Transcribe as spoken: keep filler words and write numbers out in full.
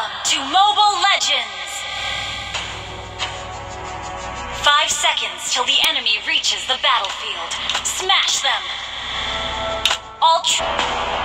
Welcome to Mobile Legends! Five seconds till the enemy reaches the battlefield. Smash them! All tr-